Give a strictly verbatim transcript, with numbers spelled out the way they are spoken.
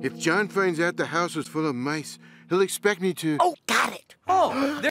If John finds out the house was full of mice, he'll expect me to... Oh, got it. Oh, there